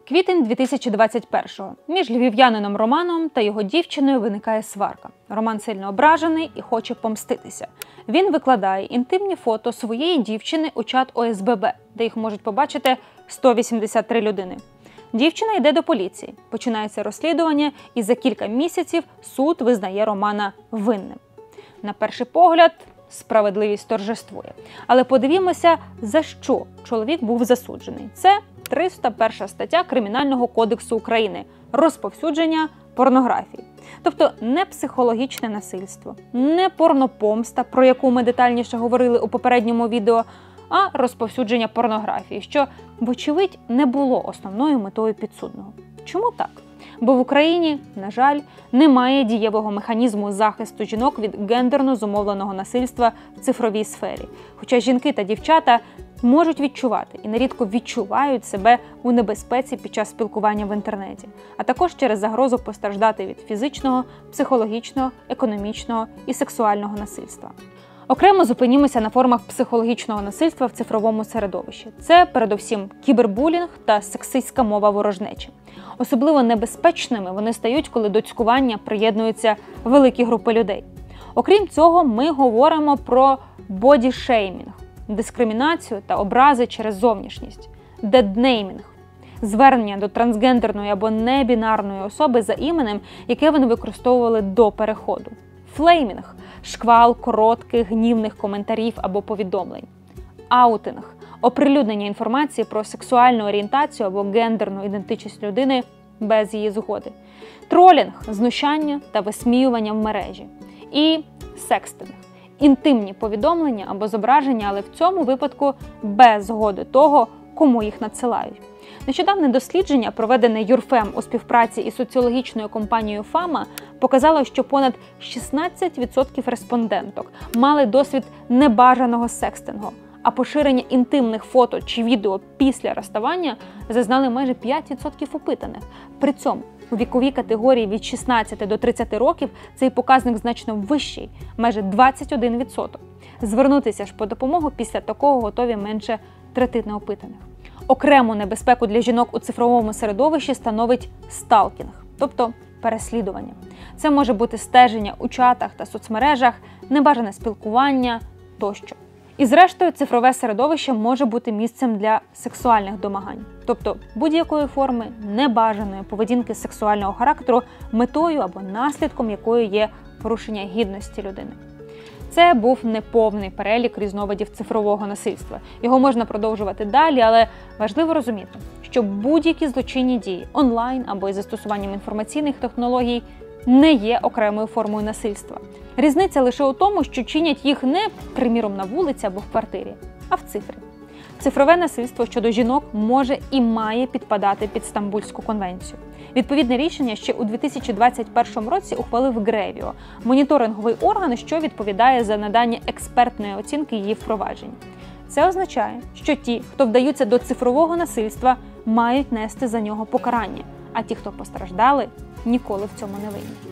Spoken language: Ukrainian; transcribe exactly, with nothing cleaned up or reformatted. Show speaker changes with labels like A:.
A: Квітень дві тисячі двадцять першого. Між львів'янином Романом та його дівчиною виникає сварка. Роман сильно ображений і хоче помститися. Він викладає інтимні фото своєї дівчини у чат О С Б Б, де їх можуть побачити сто вісімдесят три людини. Дівчина йде до поліції. Починається розслідування, і за кілька місяців суд визнає Романа винним. На перший погляд, справедливість торжествує. Але подивімося, за що чоловік був засуджений. Це триста перша стаття Кримінального кодексу України – розповсюдження порнографії. Тобто не психологічне насильство, не порнопомста, про яку ми детальніше говорили у попередньому відео, а розповсюдження порнографії, що, вочевидь, не було основною метою підсудного. Чому так? Бо в Україні, на жаль, немає дієвого механізму захисту жінок від гендерно зумовленого насильства в цифровій сфері. Хоча жінки та дівчата можуть відчувати і нерідко відчувають себе у небезпеці під час спілкування в інтернеті, а також через загрозу постраждати від фізичного, психологічного, економічного і сексуального насильства. Окремо зупинімося на формах психологічного насильства в цифровому середовищі. Це, передусім, кібербулінг та сексистська мова ворожнечі. Особливо небезпечними вони стають, коли до цькування приєднуються великі групи людей. Окрім цього, ми говоримо про бодішеймінг, дискримінацію та образи через зовнішність, деднеймінг, звернення до трансгендерної або небінарної особи за іменем, яке вони використовували до переходу, флеймінг – шквал коротких гнівних коментарів або повідомлень, аутинг – оприлюднення інформації про сексуальну орієнтацію або гендерну ідентичність людини без її згоди, тролінг – знущання та висміювання в мережі, і секстинг – інтимні повідомлення або зображення, але в цьому випадку без згоди того, кому їх надсилають. Нещодавне дослідження, проведене Юрфем у співпраці із соціологічною компанією Фама, показало, що понад шістнадцять відсотків респонденток мали досвід небажаного секстингу, а поширення інтимних фото чи відео після розставання зазнали майже п'ять відсотків опитаних. При цьому у віковій категорії від шістнадцяти до тридцяти років цей показник значно вищий – майже двадцять один відсоток. Звернутися ж по допомогу після такого готові менше третини опитаних. Окрему небезпеку для жінок у цифровому середовищі становить сталкінг, тобто переслідування. Це може бути стеження у чатах та соцмережах, небажане спілкування тощо. І зрештою, цифрове середовище може бути місцем для сексуальних домагань, тобто будь-якої форми небажаної поведінки сексуального характеру, метою або наслідком якої є порушення гідності людини. Це був неповний перелік різновидів цифрового насильства. Його можна продовжувати далі, але важливо розуміти, що будь-які злочинні дії онлайн або із застосуванням інформаційних технологій не є окремою формою насильства. Різниця лише у тому, що чинять їх не, приміром, на вулиці або в квартирі, а в цифрі. Цифрове насильство щодо жінок може і має підпадати під Стамбульську конвенцію. Відповідне рішення ще у дві тисячі двадцять першому році ухвалив Гревіо – моніторинговий орган, що відповідає за надання експертної оцінки її впровадження. Це означає, що ті, хто вдаються до цифрового насильства, мають нести за нього покарання, а ті, хто постраждали, ніколи в цьому не винні.